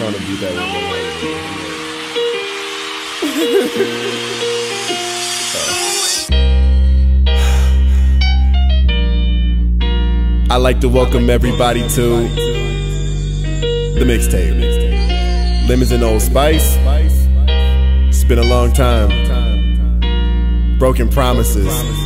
trying to beat that one. I'd like to welcome everybody to the mixtape. Lemons and Old Spice. It's been a long time. Broken promises,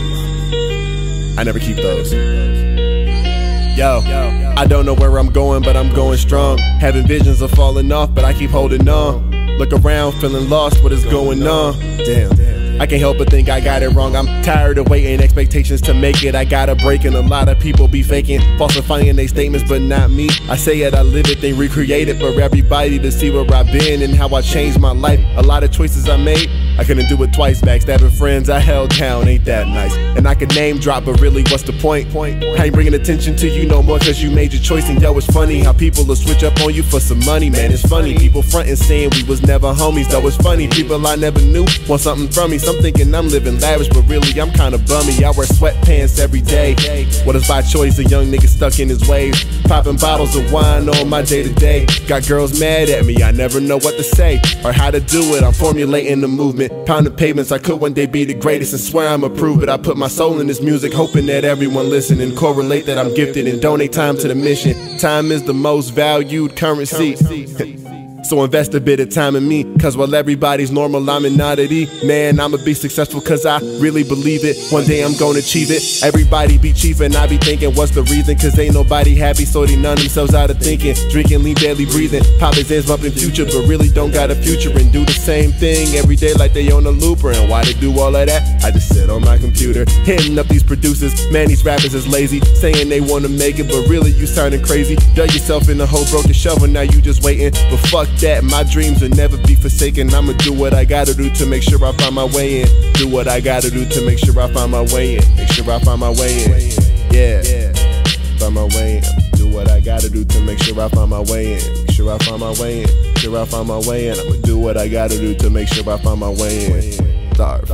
I never keep those. Yo, I don't know where I'm going, but I'm going strong. Having visions of falling off, but I keep holding on. Look around, feeling lost, what is going on? Damn, I can't help but think I got it wrong. I'm tired of waiting, expectations to make it. I got a break and a lot of people be faking, falsifying their statements, but not me. I say it, I live it, they recreate it for everybody to see where I've been and how I changed my life. A lot of choices I made, I couldn't do it twice. Backstabbing friends I held down, ain't that nice? And I could name drop, but really what's the point? I ain't bringing attention to you no more cause you made your choice. And yo, it's funny how people will switch up on you for some money, man. It's funny, people frontin' saying we was never homies. Though it's funny, people I never knew want something from me. Some thinking I'm living lavish, but really I'm kinda bummy. I wear sweatpants every day. What is by choice? A young nigga stuck in his ways, popping bottles of wine on my day to day. Got girls mad at me, I never know what to say or how to do it. I'm formulating the movement, pounding pavements, I could one day be the greatest and swear I'ma prove it. I put my soul in this music, hoping that everyone listen and correlate that I'm gifted and donate time to the mission. Time is the most valued currency. So invest a bit of time in me, cause while everybody's normal, I'm an oddity. Man, I'ma be successful cause I really believe it. One day I'm gonna achieve it. Everybody be chiefin', I be thinking what's the reason? Cause ain't nobody happy, so they numb themselves out of thinking. Drinking, lean, barely breathing, pop his hands bumping future, but really don't got a future. And do the same thing every day like they on a looper. And why they do all of that? I just sit on my computer, hitting up these producers. Man, these rappers is lazy, saying they wanna make it, but really you sounding crazy. Dug yourself in a hole, broke your shovel, now you just waiting. But fuck that, my dreams will never be forsaken. I'ma do what I gotta do to make sure I find my way in. Do what I gotta do to make sure I find my way in. Make sure I find my way in. Yeah, find my way in. Do what I gotta do to make sure I find my way in. Make sure I find my way in. Make sure I find my way in. I'ma do what I gotta do to make sure I find my way in. Starve.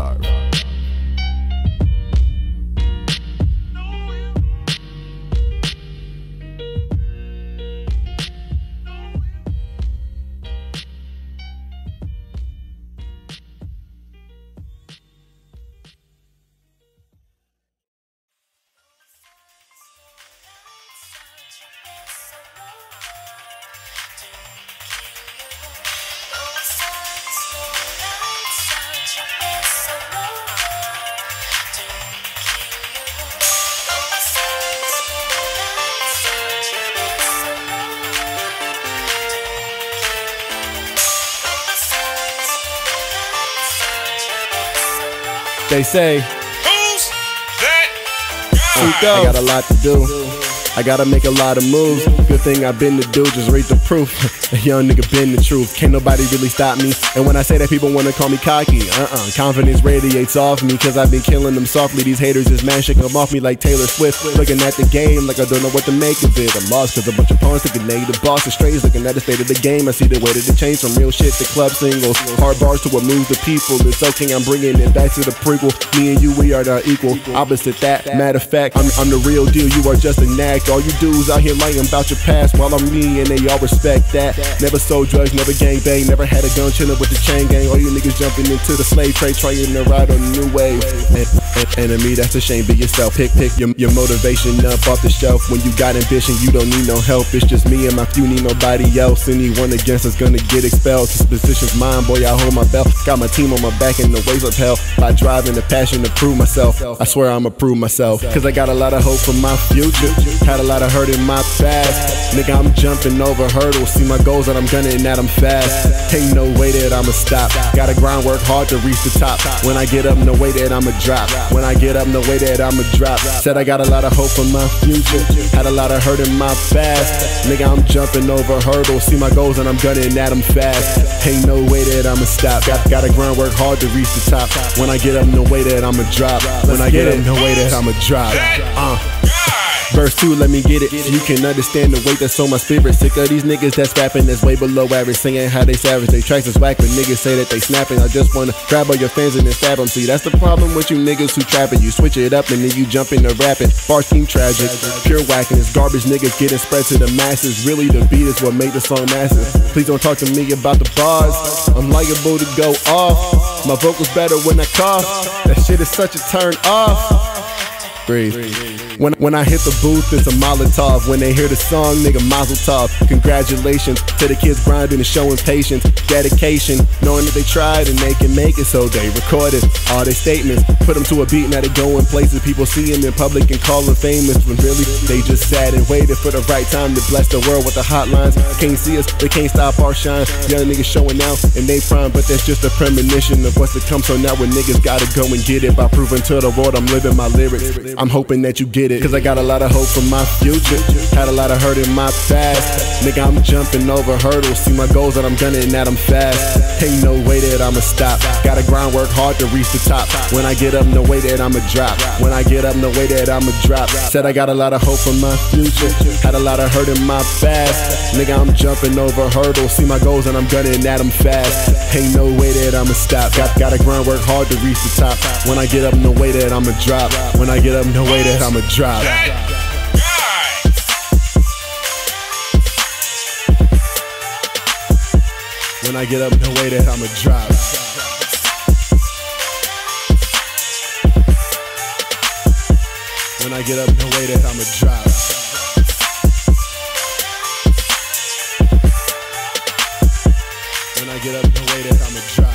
They say, who's that guy? I got a lot to do, I gotta make a lot of moves. Good thing I've been to do, just read the proof. A young nigga been the truth, can't nobody really stop me. And when I say that, people wanna call me cocky. Confidence radiates off me, cause I've been killing them softly. These haters just man shaking them off me like Taylor Swift. Looking at the game like I don't know what to make of it. I'm lost cause a bunch of pawns thinking negative boss and strays. Looking at the state of the game, I see the way that it changed from real shit to club singles. Hard bars to what moves the people. It's okay, I'm bringing it back to the prequel. Me and you, we are the equal, opposite that. Matter of fact, I'm the real deal, you are just a nag. All you dudes out here lying about your past, while I'm me and they all respect that. Never sold drugs, never gang bang, never had a gun chillin' with the chain gang. All you niggas jumping into the slave trade, trying to ride on the new wave. Enemy, that's a shame, be yourself. Pick your motivation up off the shelf. When you got ambition, you don't need no help. It's just me and my few, need nobody else. Anyone against us gonna get expelled. This position's mine, boy, I hold my belt. Got my team on my back in the waves of hell. By driving the passion to prove myself, I swear I'ma prove myself. Cause I got a lot of hope for my future, had a lot of hurt in my past. Nigga, I'm jumping over hurdles, see my goals that I'm gunning at, I'm fast. Ain't no way that I'ma stop, gotta grind, work hard to reach the top. When I get up, no way that I'ma drop. When I get up, no way that I'ma drop. Said I got a lot of hope for my future, had a lot of hurt in my past. Nigga, I'm jumping over hurdles, see my goals and I'm gunning at them fast. Ain't no way that I'ma stop, gotta grind, work hard to reach the top. When I get up, no way that I'ma drop. When I get up, no way that I'ma drop. Verse 2, let me get it, so you can understand the weight that's on my spirit. Sick of these niggas that's rapping that's way below average, singing how they savage. They tracks is whack, but niggas say that they snapping. I just wanna grab all your fans and then stab them. See, that's the problem with you niggas who trapping. You switch it up and then you jump into rapping. Bar team tragic, pure whacking. It's garbage niggas getting spread to the masses. Really the beat is what made the song massive. Please don't talk to me about the bars, I'm liable to go off. My vocals better when I cough, that shit is such a turn off. Breathe. When I hit the booth, it's a Molotov. When they hear the song, nigga, mazel tov. Congratulations to the kids grinding and showing patience, dedication, knowing that they tried and they can make it. So they recorded all their statements, put them to a beat. Now they going places, people see them in public and call them famous, when really they just sat and waited for the right time to bless the world with the hotlines. Can't see us, they can't stop our shine. Young niggas showing out and they prime, but that's just a premonition of what's to come. So now when niggas gotta go and get it by proving to the world I'm living my lyrics. I'm hoping that you get it, cause I got a lot of hope for my future. Had a lot of hurt in my past. Nigga, I'm jumping over hurdles. See my goals that I'm gunning at, I'm fast. Ain't no way that I'ma stop. Gotta grind, work hard to reach the top. When I get up, no way that I'ma drop. When I get up, no way that I'ma drop. Said I got a lot of hope for my future. Had a lot of hurt in my past. Nigga, I'm jumping over hurdles. See my goals and I'm gunning at, I'm fast. Ain't no way that I'ma stop. Gotta grind, work hard to reach the top. When I get up, no way that I'ma drop. When I get up, no way that I'ma drop. When I get up, no way that I'ma drop. When I get up, no way that I'ma drop. When I get up, no way that I'ma drop.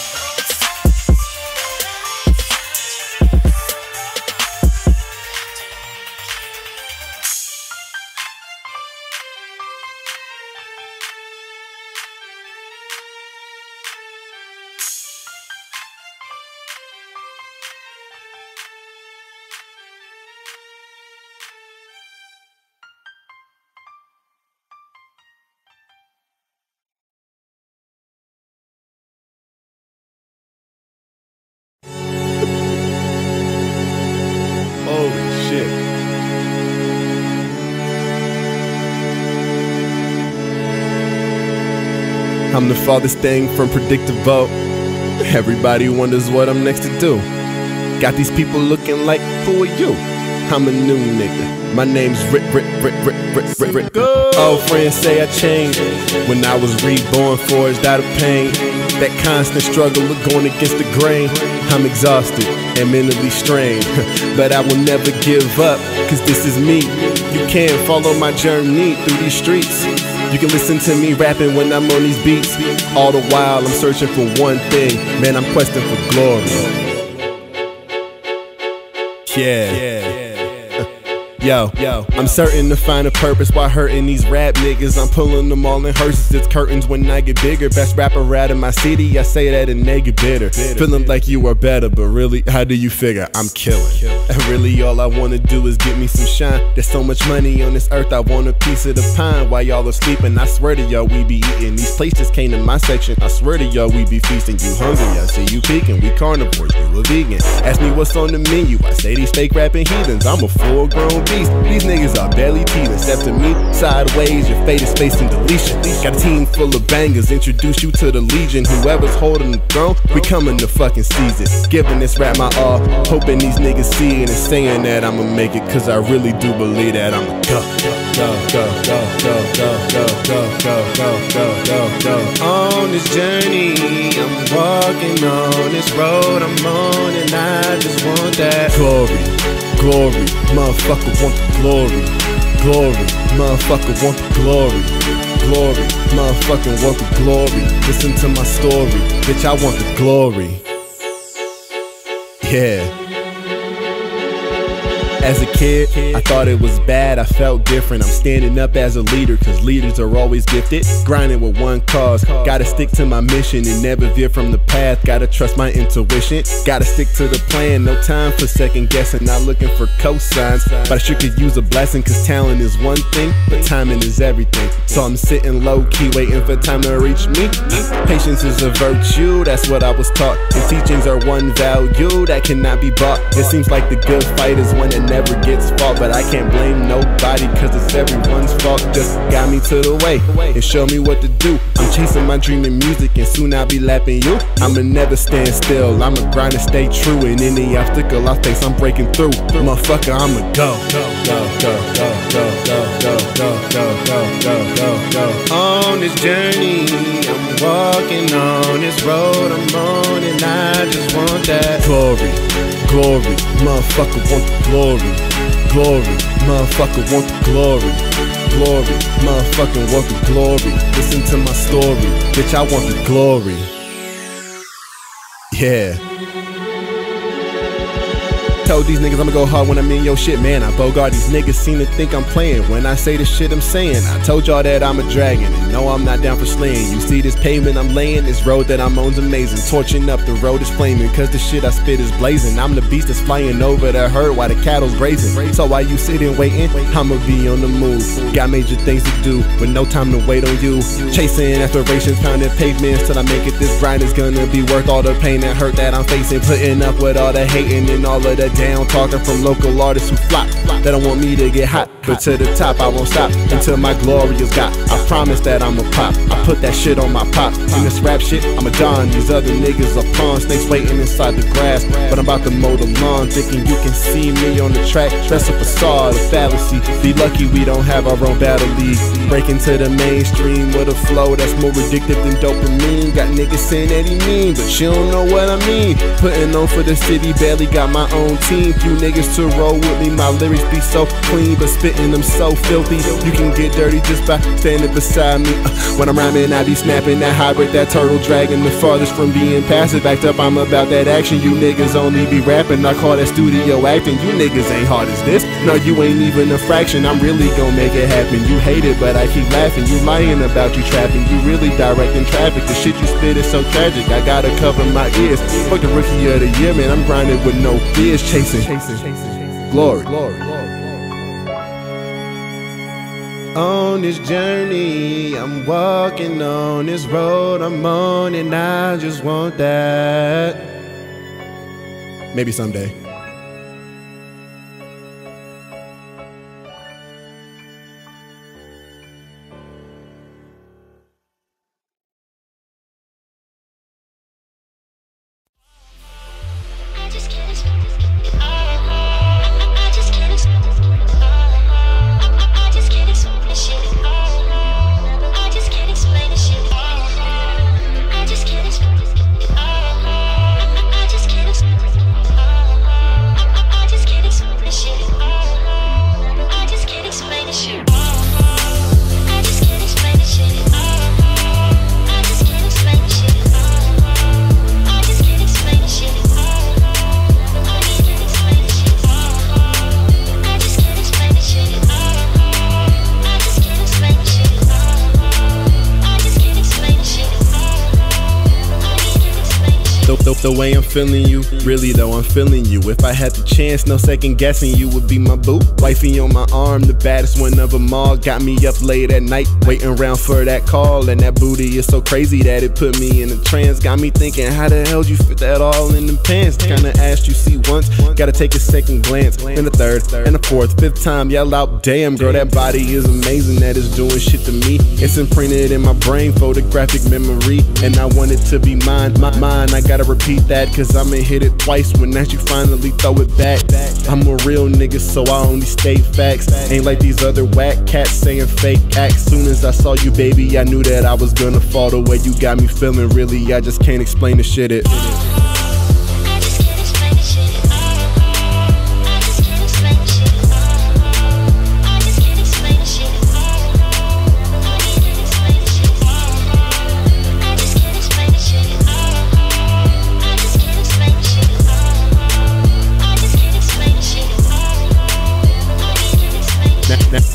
Holy shit. I'm the farthest thing from predictable. Everybody wonders what I'm next to do. Got these people looking like, who are you? I'm a new nigga. My name's Rick. Old friends say I changed. When I was reborn, forged out of pain. That constant struggle of going against the grain. I'm exhausted and mentally strained, but I will never give up, cause this is me. You can't follow my journey through these streets. You can listen to me rapping when I'm on these beats. All the while I'm searching for one thing. Man, I'm questing for glory. Yo, I'm certain to find a purpose while hurting these rap niggas. I'm pulling them all in hearses, it's curtains when I get bigger. Best rapper out of my city, I say that and they get bitter. Feeling like you are better, but really, how do you figure? I'm killing. And really all I wanna do is get me some shine. There's so much money on this earth, I want a piece of the pie. While y'all are sleeping, I swear to y'all we be eating. These places came in my section, I swear to y'all we be feasting. You hungry, I see you peeking, we carnivores, you a vegan. Ask me what's on the menu, I say these fake rapping heathens. I'm a full-grown beast, these niggas are barely teething. Step to me, sideways, your fate is facing deletion. Got a team full of bangers, introduce you to the legion. Whoever's holding the throne, we coming to fucking seize it. Giving this rap my all, hoping these niggas see it and saying that I'ma make it, cause I really do believe that I'ma go. On this journey, I'm walking on this road I'm on, and I just want that glory, motherfucker want the glory, motherfucker want the glory, motherfucker want the glory. Listen to my story, bitch, I want the glory. Yeah. As a kid, I thought it was bad, I felt different. I'm standing up as a leader, cause leaders are always gifted. Grinding with one cause, gotta stick to my mission and never veer from the path. Gotta trust my intuition, gotta stick to the plan. No time for second guessing, not looking for cosigns. But I sure could use a blessing, cause talent is one thing, but timing is everything. So I'm sitting low key, waiting for time to reach me. Patience is a virtue, that's what I was taught. And teachings are one value that cannot be bought. It seems like the good fight is one that never gets fault, but I can't blame nobody, cause it's everyone's fault. Just got me to the way and show me what to do. I'm chasing my dream in music and soon I'll be lapping you. I'ma never stand still, I'ma grind and stay true, and any obstacle I face I'm breaking through. Motherfucker, I'ma go. On this journey I'm walking, on this road I'm on, and I just want that glory, glory, motherfucker want the glory, glory, motherfucker want the glory, glory, motherfucker want the glory. Listen to my story, bitch, I want the glory. Yeah. Told these niggas I'ma go hard when I'm in your shit, man. I bogart these niggas seem to think I'm playing when I say the shit I'm saying. I told y'all that I'm a dragon, and no, I'm not down for slaying. You see this pavement I'm laying, this road that I'm on's amazing. Torching up, the road is flaming, cause the shit I spit is blazing. I'm the beast that's flying over the herd while the cattle's grazing. So while you sitting waiting, I'ma be on the move. Got major things to do, with no time to wait on you. Chasing aspirations, pounding pavements till I make it. This grind is gonna be worth all the pain and hurt that I'm facing. Putting up with all the hating and all of the down talking from local artists who flop. They don't want me to get hot, but to the top I won't stop until my glory is got. I promise that I'ma pop, I put that shit on my pop. In this rap shit, I'm a don. These other niggas are pawns, snakes waiting inside the grass. But I'm about to mow the lawn, thinking you can see me on the track. That's a facade, a fallacy. Be lucky we don't have our own battle league. Break into the mainstream with a flow that's more addictive than dopamine. Got niggas saying that he mean, but you don't know what I mean. Putting on for the city, barely got my own team. Few niggas to roll with me, my lyrics be so clean, but spitting them so filthy. You can get dirty just by standing beside me. When I'm rhyming, I be snapping that hybrid, that turtle dragon. The farthest from being passive, backed up, I'm about that action. You niggas only be rapping, I call that studio acting. You niggas ain't hard as this, no, you ain't even a fraction. I'm really gon' make it happen. You hate it, but I keep laughing. You lying about you trapping, you really directing traffic. The shit you spit is so tragic, I gotta cover my ears. Fuck the rookie of the year, man, I'm grinding with no fears. Chasing glory. On this journey I'm walking, on this road I'm on, and I just want that. Maybe someday. The way I'm feeling you, really though I'm feeling you. If I had the chance, no second guessing, you would be my boo. Wifey on my arm, the baddest one of them all. Got me up late at night, waiting around for that call. And that booty is so crazy that it put me in a trance. Got me thinking, how the hell you fit that all in them pants? Kinda asked you see once, gotta take a second glance. And the third, and the fourth, fifth time, yell out, damn girl, that body is amazing, that is doing shit to me. It's imprinted in my brain, photographic memory, and I want it to be mine. I gotta repeat that, cause I'ma hit it twice when that you finally throw it back. I'm a real nigga, so I only state facts. Ain't like these other whack cats saying fake acts. Soon as I saw you, baby, I knew that I was gonna fall. The way you got me feeling, really, I just can't explain the shit.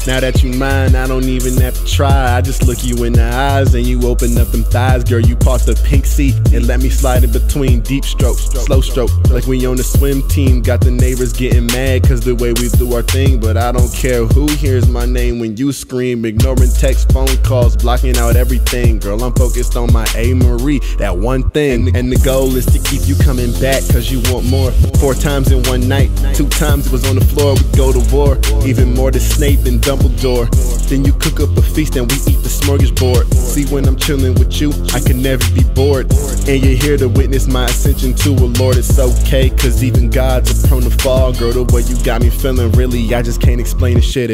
Now that you mine, I don't even have to try. I just look you in the eyes and you open up them thighs. Girl, you park the pink seat and let me slide in between. Deep stroke, slow stroke, like we on the swim team. Got the neighbors getting mad cause the way we do our thing. But I don't care who hears my name when you scream. Ignoring text, phone calls, blocking out everything. Girl, I'm focused on my A. Marie, that one thing. And the goal is to keep you coming back cause you want more. 4 times in one night, 2 times it was on the floor. We go to war, even more to Snape than Dumbledore. Then you cook up a feast and we eat the smorgasbord. See, when I'm chilling with you, I can never be bored. And you're here to witness my ascension to a Lord. It's okay, cause even gods are prone to fall. Girl, the way you got me feeling, really, I just can't explain the shit.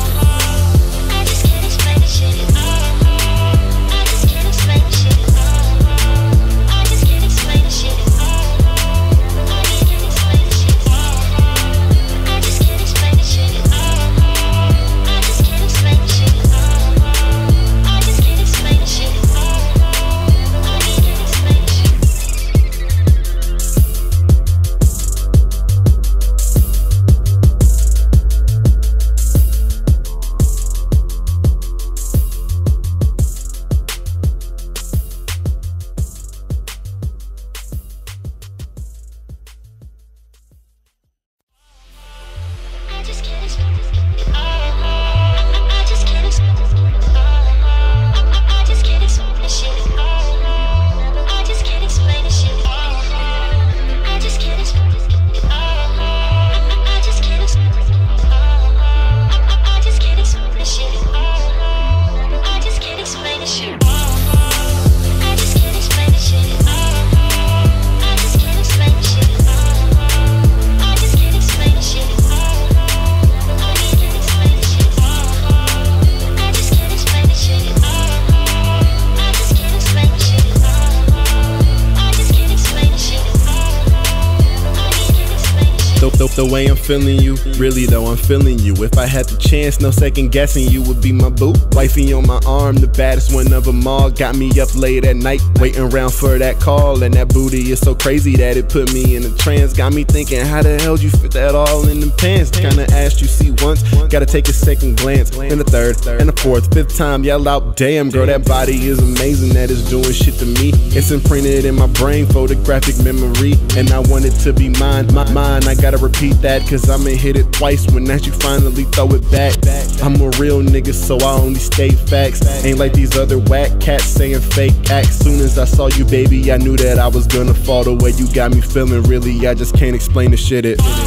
The way I'm feeling you, really though I'm feeling you. If I had the chance, no second guessing, you would be my boo. Wifey on my arm, the baddest one of them all. Got me up late at night, waiting around for that call. And that booty is so crazy that it put me in a trance. Got me thinking, how the hell you fit that all in them pants? Kinda asked you see once, gotta take a second glance. And a third, and a fourth, 5th time, yell out, damn girl, that body is amazing, that is doing shit to me. It's imprinted in my brain, photographic memory. And I want it to be mine, mine, I gotta repeat that, cause I'ma hit it twice when that you finally throw it back. I'm a real nigga, so I only state facts. Ain't like these other whack cats saying fake acts. Soon as I saw you, baby, I knew that I was gonna fall. The way you got me feeling, really, I just can't explain the shit.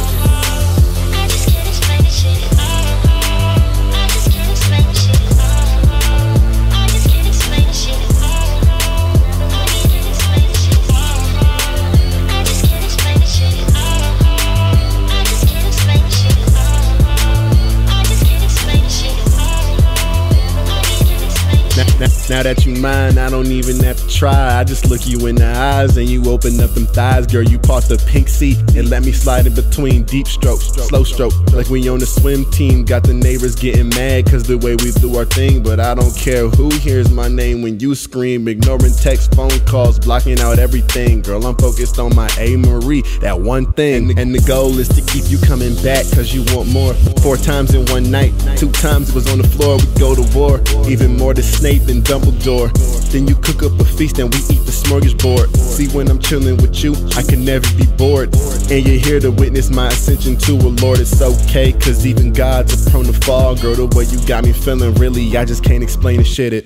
Now that you mine, I don't even have to try. I just look you in the eyes and you open up them thighs. Girl, you park the pink seat and let me slide in between. Deep stroke, slow stroke, like we on the swim team. Got the neighbors getting mad cause the way we do our thing. But I don't care who hears my name when you scream. Ignoring text, phone calls, blocking out everything. Girl, I'm focused on my A. Marie, that one thing. And the goal is to keep you coming back cause you want more. 4 times in one night, 2 times it was on the floor. We go to war, even more to Snape than Dumbledore. Then you cook up a feast and we eat the smorgasbord. See, when I'm chilling with you, I can never be bored. And you're here to witness my ascension to a Lord. It's okay, cause even gods are prone to fall. Girl, the way you got me feeling, really, I just can't explain the shit.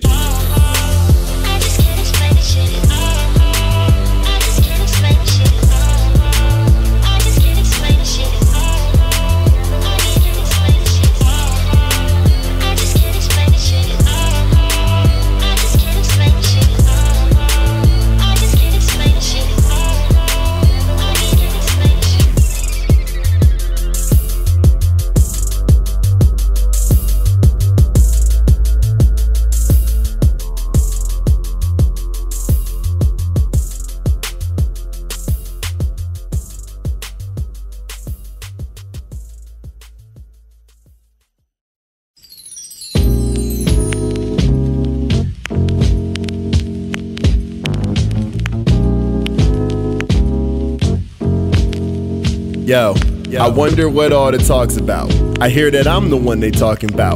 Yo, I wonder what all the talk's about. I hear that I'm the one they talking about.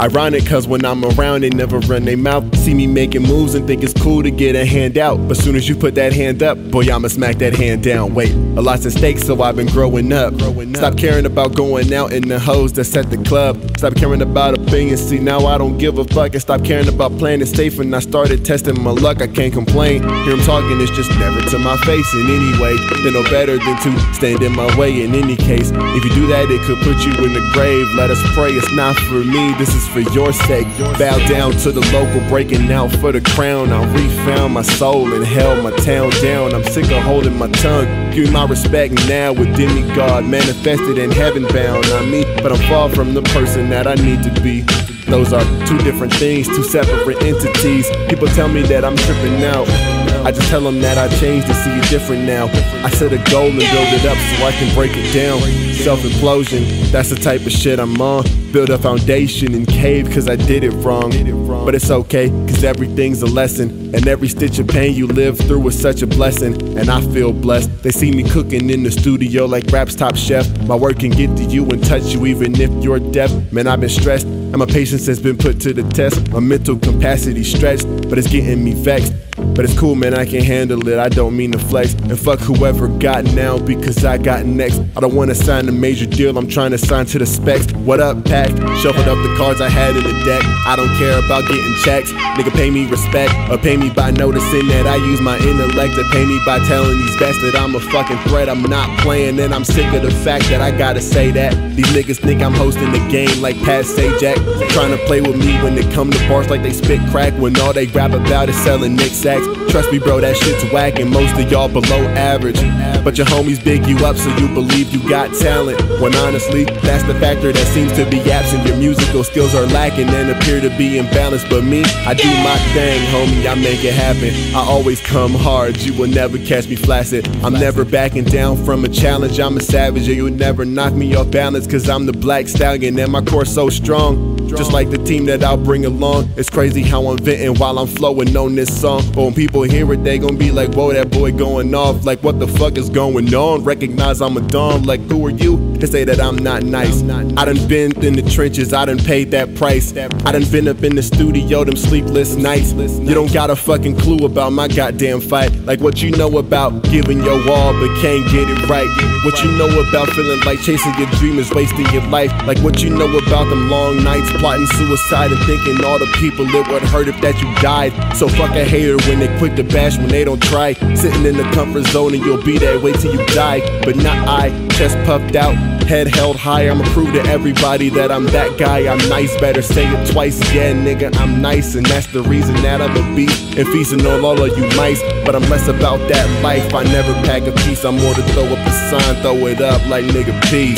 Ironic, cause when I'm around, they never run their mouth. See me making moves and think it's cool to get a hand out. But soon as you put that hand up, boy, I'ma smack that hand down. Wait, a lot's at stake, so I've been growing up. Stop caring about going out in the hoes that's at the club. Stop caring about opinions, see now I don't give a fuck. And stop caring about playing it safe, and I started testing my luck. I can't complain, hear him talking, it's just never to my face. And anyway, they're no better than to stand in my way. In any case, if you do that, it could put you in the grave. Let us pray, it's not for me, this is for your sake. Bow down to the local, breaking out for the crown. I refound my soul and held my town down. I'm sick of holding my tongue, give me my respect now. With demigod manifested in heaven bound. Not me, but I'm far from the person that I need to be. Those are two different things, two separate entities. People tell me that I'm tripping out, I just tell them that I changed to see it different now. I set a goal and build it up so I can break it down. Self-implosion, that's the type of shit I'm on. Build a foundation and cave cause I did it wrong. But it's okay, cause everything's a lesson. And every stitch of pain you live through was such a blessing. And I feel blessed, they see me cooking in the studio like Rap's Top Chef. My work can get to you and touch you even if you're deaf. Man, I've been stressed, and my patience has been put to the test. My mental capacity stretched, but it's getting me vexed. But it's cool, man, I can handle it, I don't mean to flex. And fuck whoever got now because I got next. I don't wanna sign a major deal, I'm trying to sign to the specs. What up, Pac? Shuffled up the cards I had in the deck. I don't care about getting checks, nigga, pay me respect. Or pay me by noticing that I use my intellect. Or pay me by telling these vets that I'm a fucking threat. I'm not playing, and I'm sick of the fact that I gotta say that. These niggas think I'm hosting the game like Pat Sajak. Trying to play with me when they come to bars like they spit crack, when all they rap about is selling Nick Sacks. Trust me, bro, that shit's whack, and most of y'all below average. But your homies big you up so you believe you got talent, when honestly, that's the factor that seems to be absent. Your musical skills are lacking and appear to be imbalanced. But me, I do my thing, homie, I make it happen. I always come hard, you will never catch me flaccid. I'm never backing down from a challenge, I'm a savage. And you'll never knock me off balance, cause I'm the Black Stallion and my core so strong. Just like the team that I'll bring along. It's crazy how I'm venting while I'm flowing on this song. But when people hear it, they gon' be like, whoa, that boy going off. Like, what the fuck is going on? Recognize I'm a don. Like, who are you to say that I'm not nice? I done been in the trenches, I done paid that price. I done been up in the studio, them sleepless nights. You don't got a fucking clue about my goddamn fight. Like what you know about giving your all but can't get it right. What you know about feeling like chasing your dream is wasting your life. Like what you know about them long nights plotting suicide and thinking all the people it would hurt if that you died. So fuck a hater when they quick to bash when they don't try. Sitting in the comfort zone and you'll be there, wait till you die. But not I, chest puffed out, head held high. I'ma prove to everybody that I'm that guy. I'm nice, better say it twice. Yeah, nigga, I'm nice, and that's the reason that I'm a beast and feasting on all of you mice. But I'm less about that life, I never pack a piece. I'm more to throw up a sign, throw it up like nigga, peace,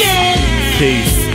peace.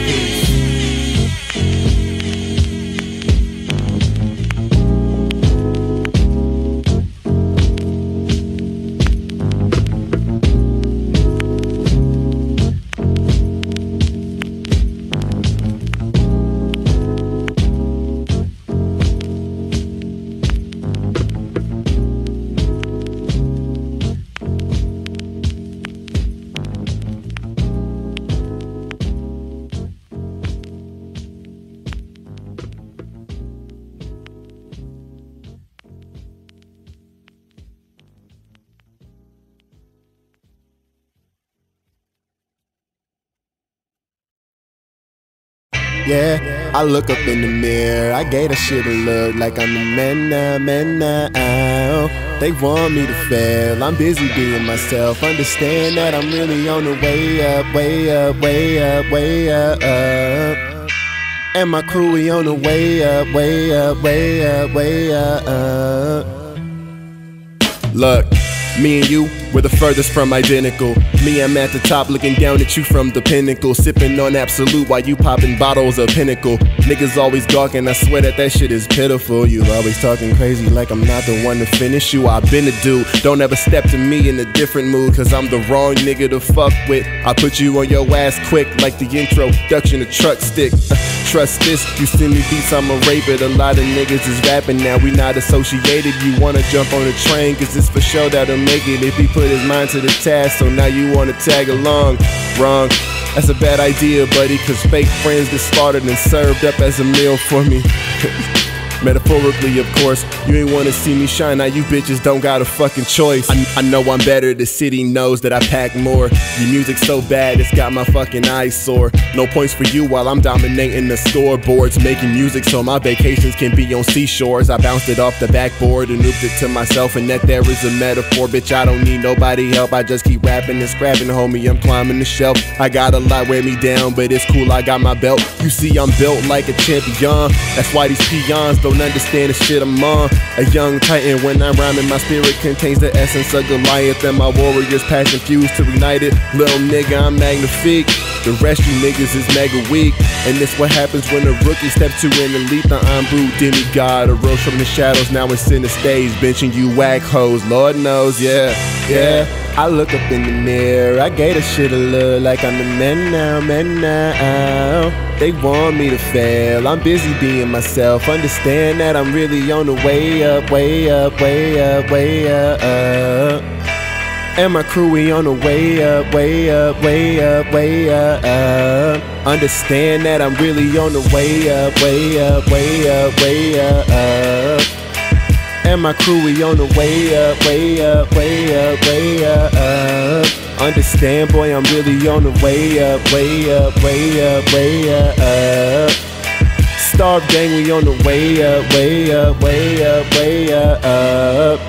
Yeah, I look up in the mirror, I gave that shit a look like I'm a man now. They want me to fail, I'm busy being myself. Understand that I'm really on the way up, way up, way up, way up. And my crew, we on the way up, way up, way up, way up. Look, me and you, we're the furthest from identical. Me, I'm at the top looking down at you from the pinnacle, sipping on Absolute while you popping bottles of Pinnacle. Niggas always gawking, I swear that shit is pitiful. You always talking crazy like I'm not the one to finish you. I've been a dude, don't ever step to me in a different mood, cause I'm the wrong nigga to fuck with. I put you on your ass quick like the introduction to Truck Stick. Trust this, you send me beats, I'ma rape it. A lot of niggas is rapping now, we not associated. You wanna jump on the train, cause it's for sure that'll make it if he put his mind to the task. So now you wanna tag along, wrong. That's a bad idea, buddy, cause fake friends get slaughtered and served up as a meal for me. Metaphorically, of course, you ain't wanna see me shine, now you bitches don't got a fucking choice. I know I'm better, the city knows that I pack more. Your music's so bad, it's got my fucking eyes sore. No points for you while I'm dominating the scoreboards, making music so my vacations can be on seashores. I bounced it off the backboard and looped it to myself, and that there is a metaphor, bitch, I don't need nobody help. I just keep rapping and scrapping, homie, I'm climbing the shelf. I got a lot wear me down, but it's cool, I got my belt. You see, I'm built like a champion, that's why these peons don't understand the shit I'm on. A young titan when I rhyme and my spirit contains the essence of Goliath, and my warriors passion fused to ignite it. Little nigga, I'm magnifique. The rest you niggas is mega weak, and this what happens when a rookie steps to an elite. The Ambu demigod arose from the shadows, now it's in the stage, benching you whack hoes. Lord knows, yeah. I look up in the mirror, I gave a shit a look like I'm the man now. They want me to fail, I'm busy being myself. Understand that I'm really on the way up, way up, way up, way up. And my crew, we on the way up, way up, way up, way up. Understand that I'm really on the way up, way up, way up, way up. And my crew, we on the way up, way up, way up, way up. Understand, boy, I'm really on the way up, way up, way up, way up. Starve gang, we on the way up, way up, way up, way up.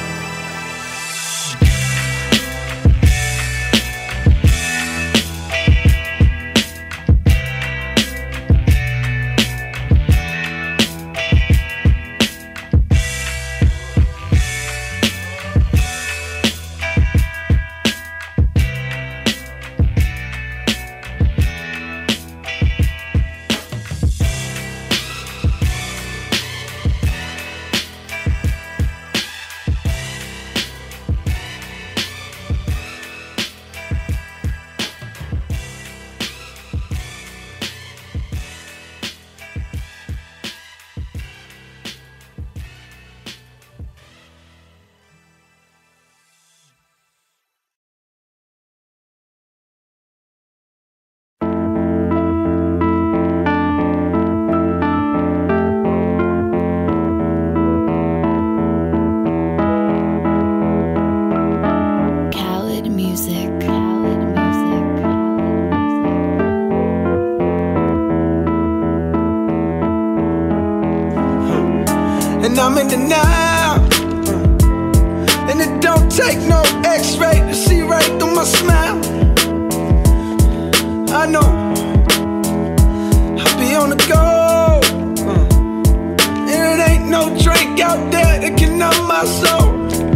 And I'm in denial, and it don't take no x-ray to see right through my smile. I know I'll be on the go, and it ain't no drink out there that can numb my soul.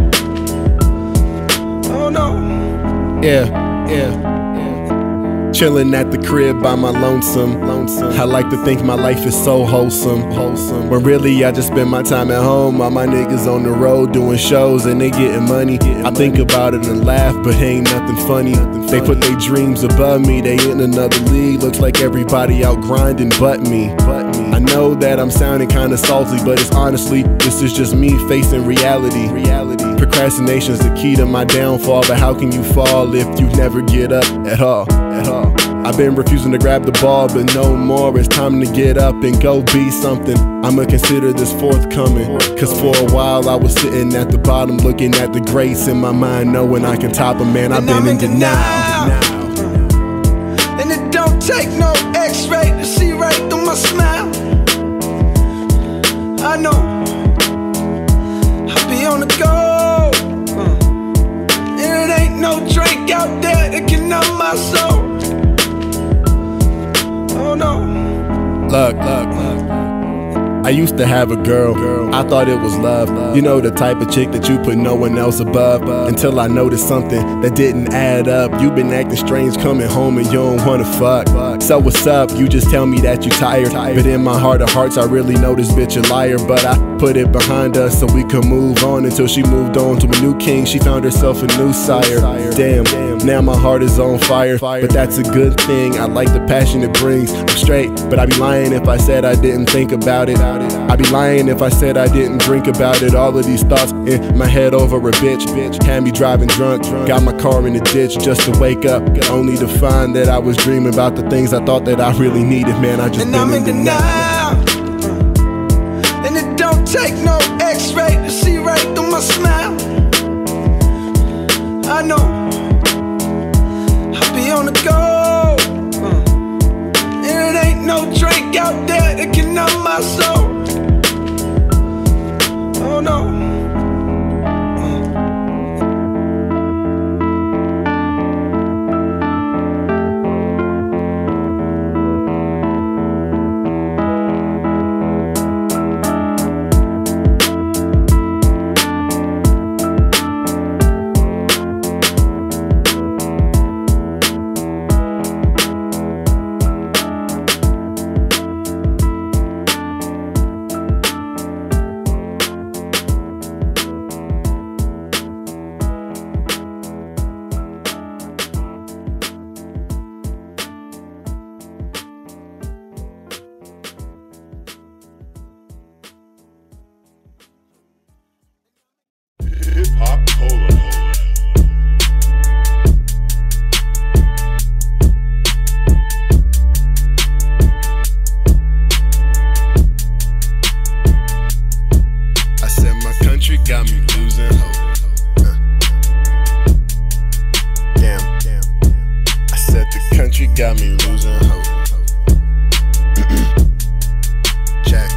Oh no. Yeah. Chillin' at the crib by my lonesome. I like to think my life is so wholesome. When really I just spend my time at home. All my niggas on the road doing shows and they getting money. I think about it and laugh, but ain't nothing funny. They put their dreams above me, they in another league. Looks like everybody out grinding but me. I know that I'm sounding kinda salty, but it's honestly, this is just me facing reality. Procrastination's the key to my downfall, but how can you fall if you never get up at all? I've been refusing to grab the ball, but no more. It's time to get up and go be something. I'ma consider this forthcoming, cause for a while I was sitting at the bottom, looking at the greats in my mind, knowing I can top them. Man, I've been in denial. And it don't take no x-ray to see right through my smile. I know I'll be on the go, and it ain't no drink out there that can numb my soul. Oh no. Look. I used to have a girl, I thought it was love. You know, the type of chick that you put no one else above. Until I noticed something that didn't add up. You been acting strange coming home and you don't wanna fuck. So what's up? You just tell me that you tired. But in my heart of hearts I really know this bitch a liar. But I put it behind us so we could move on. Until she moved on to a new king, she found herself a new sire. Damn, now my heart is on fire, but that's a good thing. I like the passion it brings. I'm straight, but I'd be lying if I said I didn't think about it. I'd be lying if I said I didn't drink about it. All of these thoughts in my head over a bitch had me driving drunk. Got my car in the ditch just to wake up, only to find that I was dreaming about the things I thought that I really needed. Man, I just and I'm in denial, and it don't take no X-ray to see right through my smile. I know I'll be on the go, and it ain't no drink out there that can numb my soul. Oh no. Hip-Hop Cola. I said my country got me losing hope. Damn. I said the country got me losing hope. Check.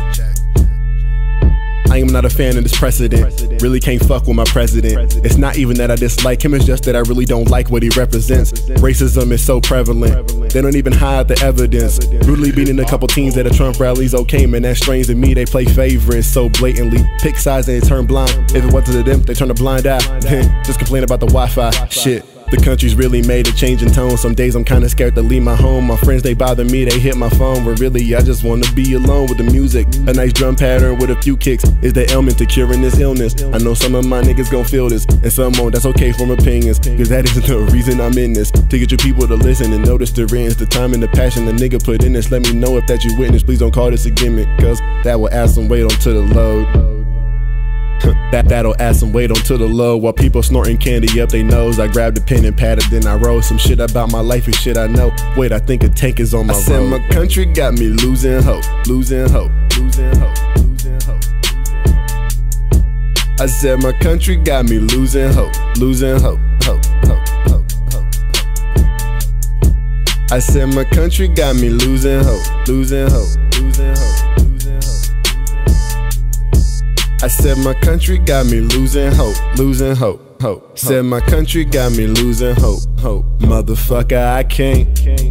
I am not a fan of this precedent. Really can't fuck with my president. It's not even that I dislike him, it's just that I really don't like what he represents. Racism is so prevalent, they don't even hide the evidence. Brutally beating a couple teens at a Trump rallies, okay man, that strains in me. They play favorites so blatantly, pick sides and they turn blind. If it wasn't to them, they turn a blind eye. Just complain about the Wi-Fi shit. The country's really made a change in tone. Some days I'm kinda scared to leave my home. My friends, they bother me, they hit my phone. But really, I just wanna be alone with the music. A nice drum pattern with a few kicks is the ailment to curing this illness. I know some of my niggas gon' feel this, and some won't. That's okay from opinions, cause that isn't the reason I'm in this. To get your people to listen and notice the ends, the time and the passion the nigga put in this. Let me know if that you witness. Please don't call this a gimmick, cause that will add some weight onto the load. That'll add some weight onto the load. While people snorting candy up their nose, I grabbed a pen and pad, then I wrote some shit about my life and shit I know. Wait, I think a tank is on my road. I said my country got me losing hope, losing hope, losing hope, losing hope. I said my country got me losing hope, losing hope, hope, hope, hope, hope. I said my country got me losing hope, losing hope, losing hope. I said my country got me losing hope, losing hope, hope. Said my country got me losing hope, hope. Motherfucker, I can't.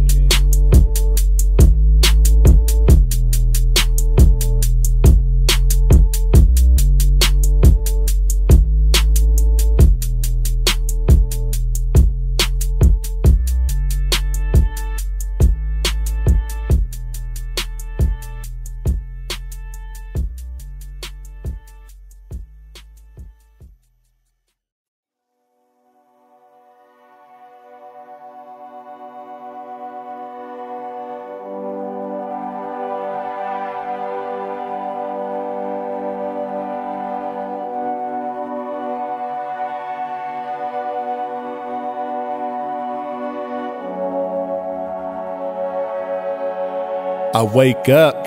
I wake up,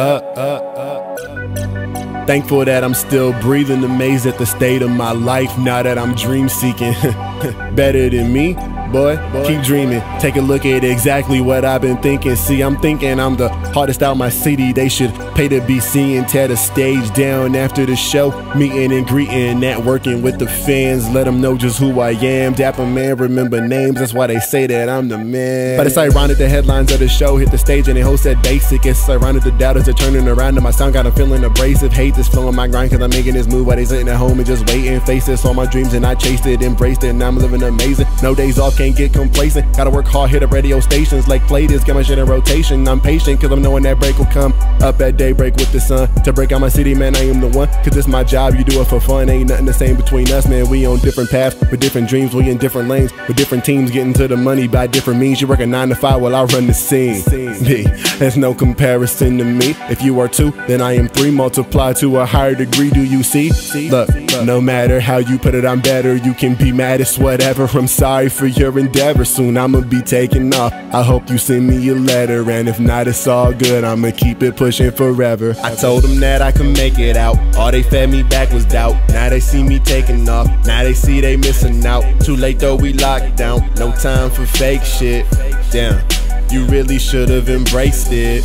thankful that I'm still breathing, amazed at the state of my life now that I'm dream seeking. Better than me, boy, keep dreaming. Take a look at exactly what I've been thinking. See, I'm thinking I'm the hardest out my city. They should pay to be seen, tear the stage down after the show. Meeting and greeting, networking with the fans. Let them know just who I am. Dapper man, remember names, that's why they say that I'm the man. But it's ironic the headlines of the show hit the stage and they host that basic. It's ironic the doubters are turning around and my sound got them feeling abrasive. Hate this feeling my grind cause I'm making this move while they sitting at home and just waiting. Face this, all my dreams and I chased it, embraced it, and I'm living amazing. No days off, can't get complacent. Gotta work hard, hit up radio stations like play this, get my shit in rotation. I'm patient cause I'm knowing that break will come. Up at daybreak with the sun to break out my city, man, I am the one. Cause this my job, you do it for fun. Ain't nothing the same between us, man. We on different paths with different dreams. We in different lanes with different teams, getting to the money by different means. You work a 9 to 5 while I run the scene. Me, there's no comparison to me. If you are 2, then I am 3. Multiply to a higher degree, do you see? Look, no matter how you put it, I'm better. You can be mad, it's whatever. I'm sorry for your endeavor. Soon I'ma be taking off. I hope you send me a letter, and if not, it's all good. I'ma keep it pushing forever. I told them that I could make it out. All they fed me back was doubt. Now they see me taking off. Now they see they missing out. Too late though, we locked down. No time for fake shit. Damn, you really should've embraced it.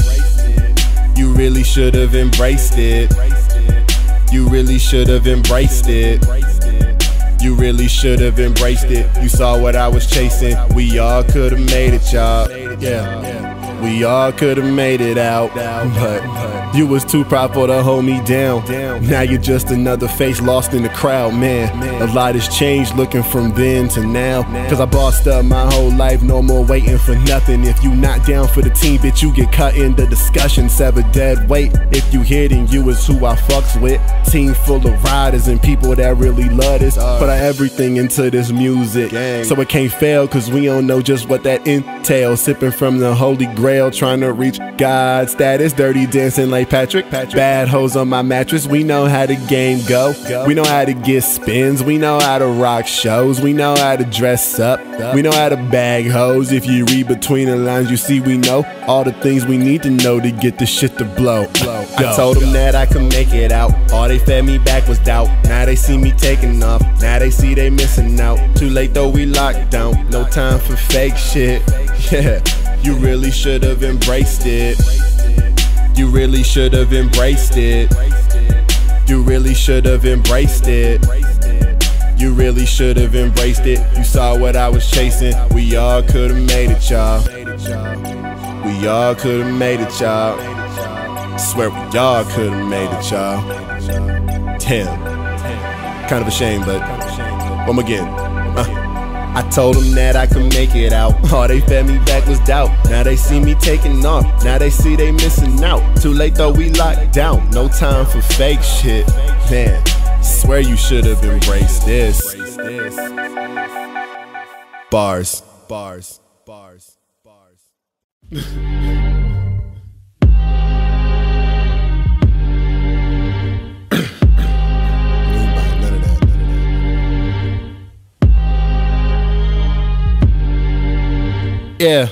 You really should've embraced it. You really should've embraced it. You really should've embraced it. You saw what I was chasing. We all could've made it, y'all. Yeah, we all could've made it out, but you was too prideful to hold me down. Now you're just another face lost in the crowd, man. A lot has changed looking from then to now. Cause I bossed up my whole life, no more waiting for nothing. If you not down for the team, bitch, you get cut in the discussion. Sever dead weight. If you here, then you is who I fucks with. Team full of riders and people that really love this. Put everything into this music, so it can't fail, cause we don't know just what that entails. Sipping from the holy grail, trying to reach God's status. Dirty dancing like Patrick. Bad hoes on my mattress. We know how the game go. We know how to get spins. We know how to rock shows. We know how to dress up. We know how to bag hoes. If you read between the lines, you see we know all the things we need to know to get this shit to blow. I told them that I could make it out. All they fed me back was doubt. Now they see me taking off. Now they see they missing out. Too late though, we locked down. No time for fake shit. Yeah, you really should've embraced it. You really should've embraced it. You really should've embraced it. You really should've embraced it. You saw what I was chasing. We all could've made it, y'all. We all could've made it, y'all. Swear we all could've made it, y'all. Damn. Kind of a shame, but one again. I told them that I could make it out. All they fed me back was doubt. Now they see me taking off. Now they see they missing out. Too late though, we locked down. No time for fake shit. Man, swear you should've embraced this. Bars. Bars. Bars. Bars. Yeah.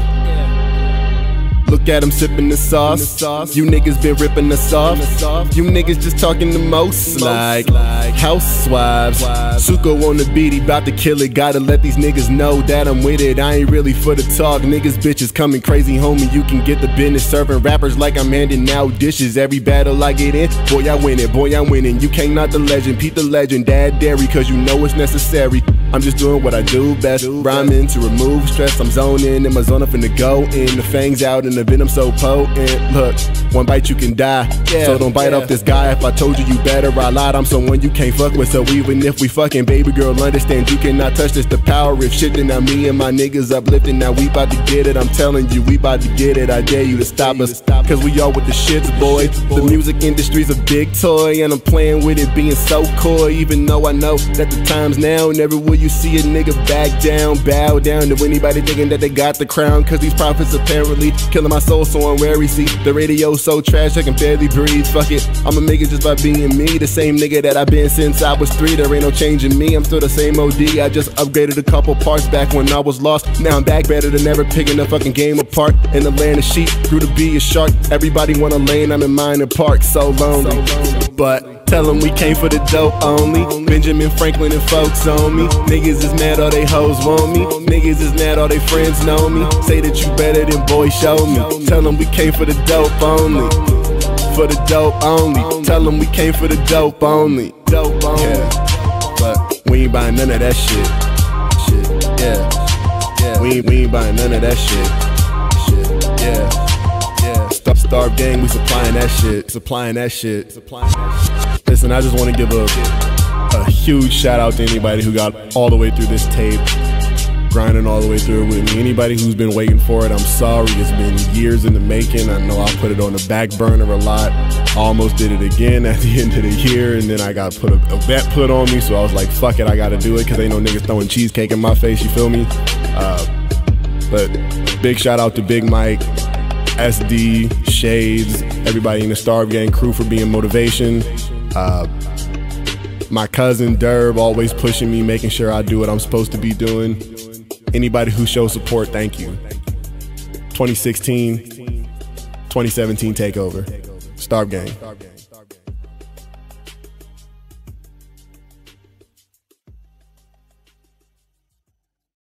Look at him sipping the sauce. You niggas been ripping us off. You niggas just talking the most like housewives. Suko on the beat, he bout to kill it. Gotta let these niggas know that I'm with it. I ain't really for the talk. Niggas bitches coming crazy, homie. You can get the business. Serving rappers like I'm handing out dishes. Every battle I get in, boy I win it. Boy I'm winning. You can't knock the legend. Pete the legend. Dad dairy, cause you know it's necessary. I'm just doing what I do best. Rhyming to remove stress. I'm zoning in my zone, up finna go in. The fangs out and the venom so potent. Look, one bite you can die. So don't bite off this guy. If I told you, you better. I lied, I'm someone you can't fuck with. So even if we fucking, baby girl, understand you cannot touch this. The power of shit. Now me and my niggas uplifting. Now we about to get it. I'm telling you, we about to get it. I dare you to stop us, cause we all with the shits, boy. The music industry's a big toy, and I'm playing with it, being so coy. Even though I know that the time's now, never will you see a nigga back down, bow down to anybody thinking that they got the crown. Cause these prophets apparently killing my soul, so I'm wary. See, the radio's so trash I can barely breathe. Fuck it, I'ma make it just by being me. The same nigga that I've been since I was 3. There ain't no changing me, I'm still the same OD. I just upgraded a couple parts back when I was lost. Now I'm back better than ever, picking the fucking game apart. In the land of sheep, grew to be a shark. Everybody want a lane, I'm in Minor Park, so lonely. But tell them we came for the dope only. Benjamin Franklin and folks on me. Niggas is mad all they hoes want me. Niggas is mad all they friends know me. Say that you better than boy, show me. Tell them we came for the dope only. For the dope only. Tell them we came for the dope only. Dope only. Yeah. But we ain't buying none of that shit. Yeah. We ain't buying none of that shit. Yeah. Starve gang, we supplying that shit. Listen, I just want to give a huge shout out to anybody who got all the way through this tape. grinding all the way through with me. Anybody who's been waiting for it, I'm sorry. It's been years in the making. I know I put it on the back burner a lot. Almost did it again at the end of the year, and then I got put a bet put on me, so I was like, fuck it, I gotta do it, because ain't no niggas throwing cheesecake in my face, you feel me? But big shout out to Big Mike, SD, Shades, everybody in the Starve Gang crew for being motivation. My cousin Derb always pushing me, making sure I do what I'm supposed to be doing. Anybody who shows support, thank you. 2016, 2017 takeover. Starve Gang.